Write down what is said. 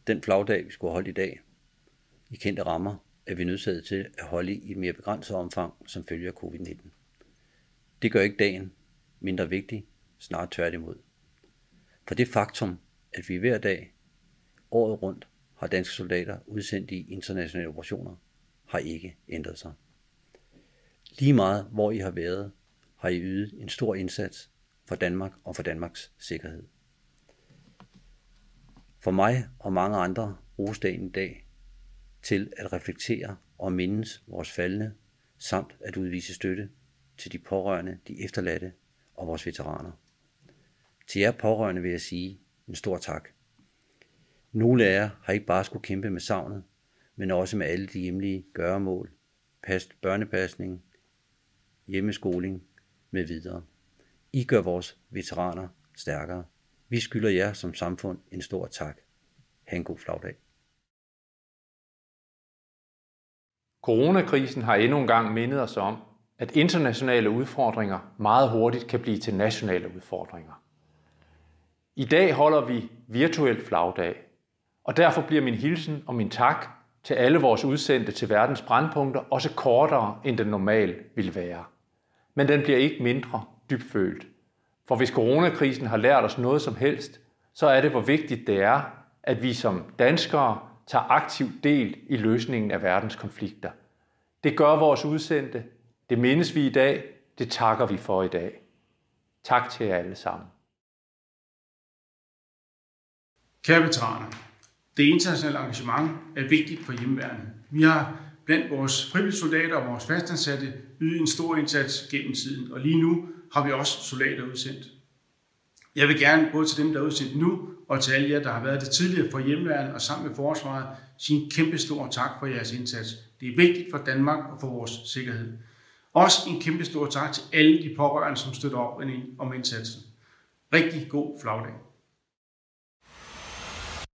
den flagdag, vi skulle holde i dag, i kendte rammer, er vi nødsaget til at holde i et mere begrænset omfang som følge af covid-19. Det gør ikke dagen mindre vigtig, snarere tværtimod. For det faktum, at vi hver dag, året rundt, har danske soldater udsendt i internationale operationer, har ikke ændret sig. Lige meget hvor I har været, har I ydet en stor indsats for Danmark og for Danmarks sikkerhed. For mig og mange andre bruges dagen i dag til at reflektere og mindes vores faldne, samt at udvise støtte til de pårørende, de efterladte og vores veteraner. Til jer pårørende vil jeg sige en stor tak. Nogle af jer har ikke bare skulle kæmpe med savnet, men også med alle de hjemlige gøremål, børnepasning, hjemmeskoling med videre. I gør vores veteraner stærkere. Vi skylder jer som samfund en stor tak. Ha' en god flagdag. Coronakrisen har endnu en gang mindet os om, at internationale udfordringer meget hurtigt kan blive til nationale udfordringer. I dag holder vi virtuel flagdag, og derfor bliver min hilsen og min tak til alle vores udsendte til verdens brændpunkter også kortere, end den normalt ville være. Men den bliver ikke mindre dybfølt. For hvis coronakrisen har lært os noget som helst, så er det, hvor vigtigt det er, at vi som danskere tager aktiv del i løsningen af verdens konflikter. Det gør vores udsendte, det mindes vi i dag, det takker vi for i dag. Tak til jer alle sammen. Kære veteraner, det internationale engagement er vigtigt for hjemmeværnet. Vi har blandt vores frivillige soldater og vores fastansatte ydet en stor indsats gennem tiden, og lige nu har vi også soldater udsendt. Jeg vil gerne både til dem, der er udsendt nu, og til alle jer, der har været det tidligere for hjemmeværnet og sammen med forsvaret, sige en kæmpe stor tak for jeres indsats. Det er vigtigt for Danmark og for vores sikkerhed. Også en kæmpe stor tak til alle de pårørende, som støtter op om indsatsen. Rigtig god flagdag.